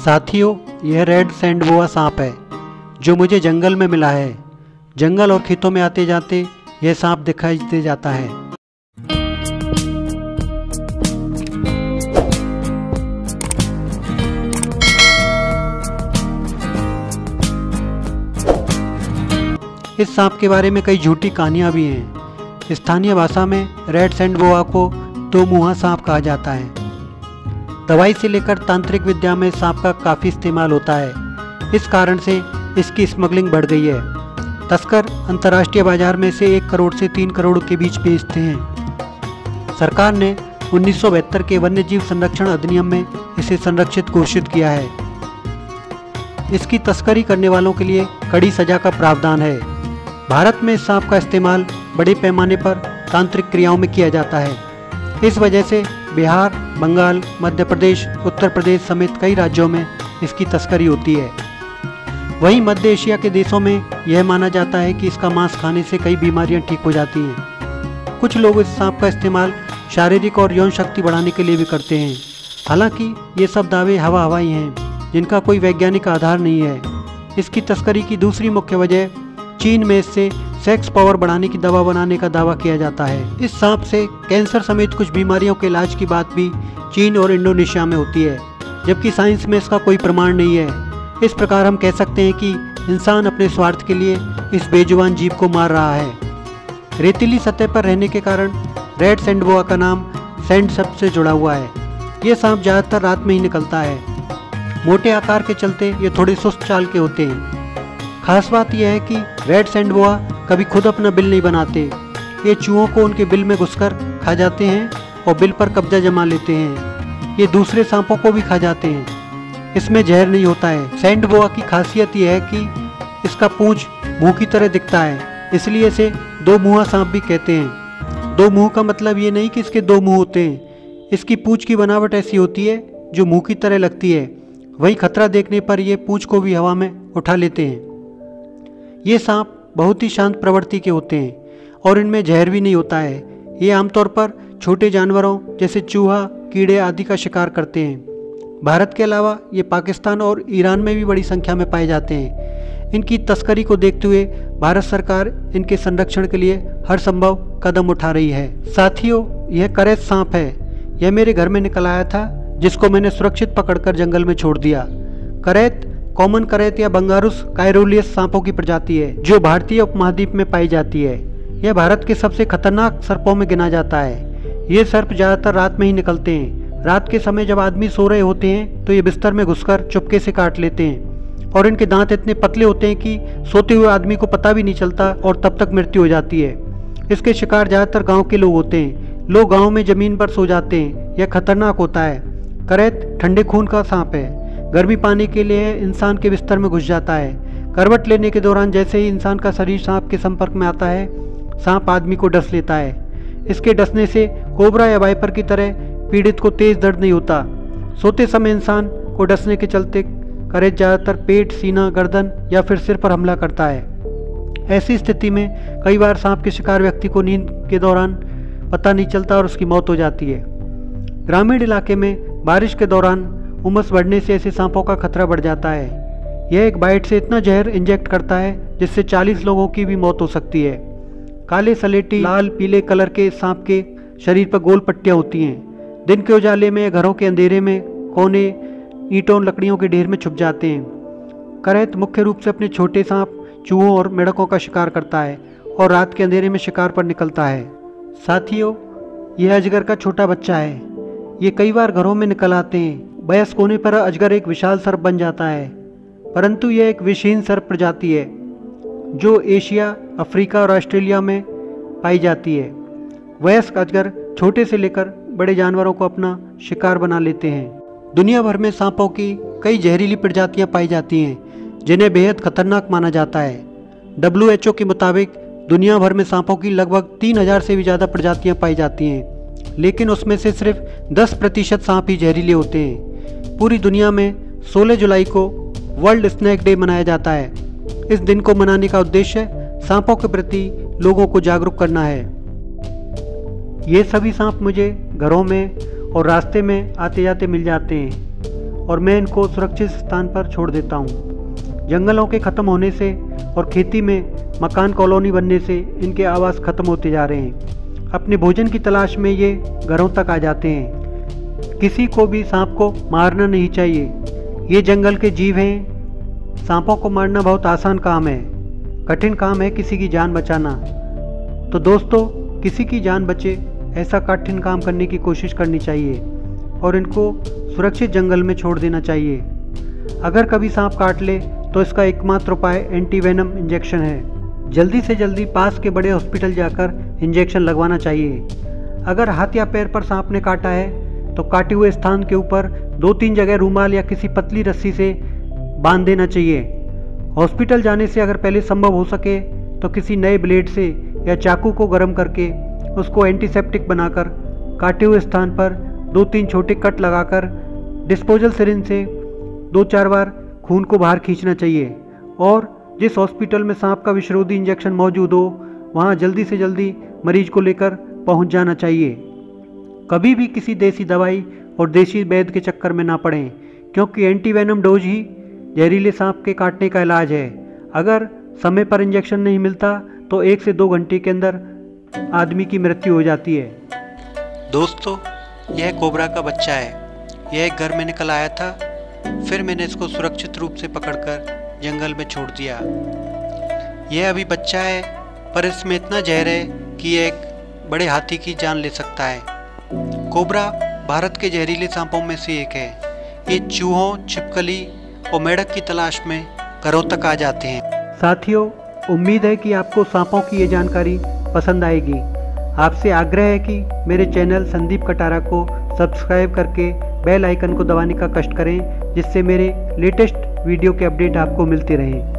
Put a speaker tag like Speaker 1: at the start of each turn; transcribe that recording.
Speaker 1: साथियों, यह रेड सैंडबोआ सांप है जो मुझे जंगल में मिला है। जंगल और खेतों में आते जाते यह सांप दिखाई दे जाता है। इस सांप के बारे में कई झूठी कहानियां भी हैं। स्थानीय भाषा में रेड सैंडबोआ को दो मुंहा सांप कहा जाता है। दवाई से लेकर तांत्रिक विद्या में सांप का काफ़ी इस्तेमाल होता है। इस कारण से इसकी स्मगलिंग बढ़ गई है। तस्कर अंतर्राष्ट्रीय बाजार में से 1 करोड़ से 3 करोड़ के बीच बेचते हैं। सरकार ने 1972 के वन्यजीव संरक्षण अधिनियम में इसे संरक्षित घोषित किया है। इसकी तस्करी करने वालों के लिए कड़ी सजा का प्रावधान है। भारत में इस सांप का इस्तेमाल बड़े पैमाने पर तांत्रिक क्रियाओं में किया जाता है। इस वजह से बिहार, बंगाल, मध्य प्रदेश, उत्तर प्रदेश समेत कई राज्यों में इसकी तस्करी होती है। वहीं मध्य एशिया के देशों में यह माना जाता है कि इसका मांस खाने से कई बीमारियां ठीक हो जाती हैं। कुछ लोग इस सांप का इस्तेमाल शारीरिक और यौन शक्ति बढ़ाने के लिए भी करते हैं। हालांकि ये सब दावे हवाई हैं जिनका कोई वैज्ञानिक आधार नहीं है। इसकी तस्करी की दूसरी मुख्य वजह चीन में इससे सेक्स पावर बढ़ाने की दवा बनाने का दावा किया जाता है। इस सांप से कैंसर समेत कुछ बीमारियों के इलाज की बात भी चीन और इंडोनेशिया में होती है, जबकि साइंस में इसका कोई प्रमाण नहीं है। इस प्रकार हम कह सकते हैं कि इंसान अपने स्वार्थ के लिए इस बेजुबान जीव को मार रहा है। रेतीली सतह पर रहने के कारण रेड सैंडबोआ का नाम सैंड शब्द से जुड़ा हुआ है। ये सांप ज़्यादातर रात में ही निकलता है। मोटे आकार के चलते ये थोड़े सुस्त चाल के होते हैं। खास बात यह है कि रेड सैंडबोआ कभी खुद अपना बिल नहीं बनाते। ये चूहों को उनके बिल में घुसकर खा जाते हैं और बिल पर कब्जा जमा लेते हैं। ये दूसरे सांपों को भी खा जाते हैं। इसमें जहर नहीं होता है। सैंडबोआ की खासियत यह है कि इसका पूंछ मुंह की तरह दिखता है, इसलिए इसे दो मुंहा सांप भी कहते हैं। दो मुंह का मतलब ये नहीं कि इसके दो मुंह होते हैं। इसकी पूंछ की बनावट ऐसी होती है जो मुंह की तरह लगती है। वहीं खतरा देखने पर ये पूंछ को भी हवा में उठा लेते हैं। ये सांप बहुत ही शांत प्रवृत्ति के होते हैं और इनमें जहर भी नहीं होता है। ये आमतौर पर छोटे जानवरों जैसे चूहा, कीड़े आदि का शिकार करते हैं। भारत के अलावा ये पाकिस्तान और ईरान में भी बड़ी संख्या में पाए जाते हैं। इनकी तस्करी को देखते हुए भारत सरकार इनके संरक्षण के लिए हर संभव कदम उठा रही है। साथियों, यह करैत सांप है। यह मेरे घर में निकल आया था, जिसको मैंने सुरक्षित पकड़कर जंगल में छोड़ दिया। करैत कॉमन करैत या बंगारुस कायरोलियस सांपों की प्रजाति है जो भारतीय उपमहाद्वीप में पाई जाती है। यह भारत के सबसे खतरनाक सर्पों में गिना जाता है। ये सर्प ज़्यादातर रात में ही निकलते हैं। रात के समय जब आदमी सो रहे होते हैं तो ये बिस्तर में घुसकर चुपके से काट लेते हैं और इनके दांत इतने पतले होते हैं कि सोते हुए आदमी को पता भी नहीं चलता और तब तक मृत्यु हो जाती है। इसके शिकार ज़्यादातर गाँव के लोग होते हैं। लोग गाँव में ज़मीन पर सो जाते हैं। यह खतरनाक होता है। करैत ठंडे खून का सांप है। गर्मी पाने के लिए इंसान के बिस्तर में घुस जाता है। करवट लेने के दौरान जैसे ही इंसान का शरीर सांप के संपर्क में आता है, सांप आदमी को डस लेता है। इसके डसने से कोबरा या वाइपर की तरह पीड़ित को तेज दर्द नहीं होता। सोते समय इंसान को डसने के चलते करैत ज़्यादातर पेट, सीना, गर्दन या फिर सिर पर हमला करता है। ऐसी स्थिति में कई बार सांप के शिकार व्यक्ति को नींद के दौरान पता नहीं चलता और उसकी मौत हो जाती है। ग्रामीण इलाके में बारिश के दौरान उमस बढ़ने से ऐसे सांपों का खतरा बढ़ जाता है। यह एक बाइट से इतना जहर इंजेक्ट करता है जिससे 40 लोगों की भी मौत हो सकती है। काले, सलेटी, लाल, पीले कलर के सांप के शरीर पर गोल पट्टियां होती हैं। दिन के उजाले में, घरों के अंधेरे में कोने, ईंटों, लकड़ियों के ढेर में छुप जाते हैं। करैत मुख्य रूप से अपने छोटे सांप, चूहों और मेढकों का शिकार करता है और रात के अंधेरे में शिकार पर निकलता है। साथियों, यह अजगर का छोटा बच्चा है। ये कई बार घरों में निकल आते हैं। वयस्क होने पर अजगर एक विशाल सर्प बन जाता है, परंतु यह एक विषहीन सर्प प्रजाति है जो एशिया, अफ्रीका और ऑस्ट्रेलिया में पाई जाती है। वयस्क अजगर छोटे से लेकर बड़े जानवरों को अपना शिकार बना लेते हैं। दुनिया भर में सांपों की कई जहरीली प्रजातियां पाई जाती हैं जिन्हें बेहद खतरनाक माना जाता है। WHO के मुताबिक दुनिया भर में सांपों की लगभग 3000 से भी ज़्यादा प्रजातियां पाई जाती हैं, लेकिन उसमें से सिर्फ 10% सांप ही जहरीले होते हैं। पूरी दुनिया में 16 जुलाई को वर्ल्ड स्नेक डे मनाया जाता है। इस दिन को मनाने का उद्देश्य सांपों के प्रति लोगों को जागरूक करना है। ये सभी सांप मुझे घरों में और रास्ते में आते जाते मिल जाते हैं और मैं इनको सुरक्षित स्थान पर छोड़ देता हूँ। जंगलों के ख़त्म होने से और खेती में मकान कॉलोनी बनने से इनके आवास ख़त्म होते जा रहे हैं। अपने भोजन की तलाश में ये घरों तक आ जाते हैं। किसी को भी सांप को मारना नहीं चाहिए। ये जंगल के जीव हैं। सांपों को मारना बहुत आसान काम है, कठिन काम है किसी की जान बचाना। तो दोस्तों, किसी की जान बचे ऐसा कठिन काम करने की कोशिश करनी चाहिए और इनको सुरक्षित जंगल में छोड़ देना चाहिए। अगर कभी सांप काट ले तो इसका एकमात्र उपाय एंटीवेनम इंजेक्शन है। जल्दी से जल्दी पास के बड़े हॉस्पिटल जाकर इंजेक्शन लगवाना चाहिए। अगर हाथ या पैर पर सांप ने काटा है तो काटे हुए स्थान के ऊपर 2-3 जगह रूमाल या किसी पतली रस्सी से बांध देना चाहिए। हॉस्पिटल जाने से अगर पहले संभव हो सके तो किसी नए ब्लेड से या चाकू को गर्म करके उसको एंटीसेप्टिक बनाकर काटे हुए स्थान पर 2-3 छोटे कट लगाकर डिस्पोजल सिरिंज से 2-4 बार खून को बाहर खींचना चाहिए और जिस हॉस्पिटल में सांप का विषरोधी इंजेक्शन मौजूद हो वहां जल्दी से जल्दी मरीज को लेकर पहुंच जाना चाहिए। कभी भी किसी देसी दवाई और देसी वैद्य के चक्कर में ना पड़ें, क्योंकि एंटीवेनम डोज ही जहरीले सांप के काटने का इलाज है। अगर समय पर इंजेक्शन नहीं मिलता तो 1 से 2 घंटे के अंदर आदमी की मृत्यु हो जाती है। दोस्तों, यह कोबरा का बच्चा है। यह एक घर में निकल आया था, फिर मैंने इसको सुरक्षित रूप से पकड़कर जंगल में छोड़ दिया। यह अभी बच्चा है, पर इसमें इतना जहर है कि यह एक बड़े हाथी की जान ले सकता है। कोबरा भारत के जहरीले सांपों में से एक है। ये चूहों, छिपकली और मेढक की तलाश में घरों तक आ जाते हैं। साथियों, उम्मीद है कि आपको सांपों की ये जानकारी पसंद आएगी। आपसे आग्रह है कि मेरे चैनल संदीप कटारा को सब्सक्राइब करके बेल आइकन को दबाने का कष्ट करें, जिससे मेरे लेटेस्ट वीडियो के अपडेट आपको मिलते रहें।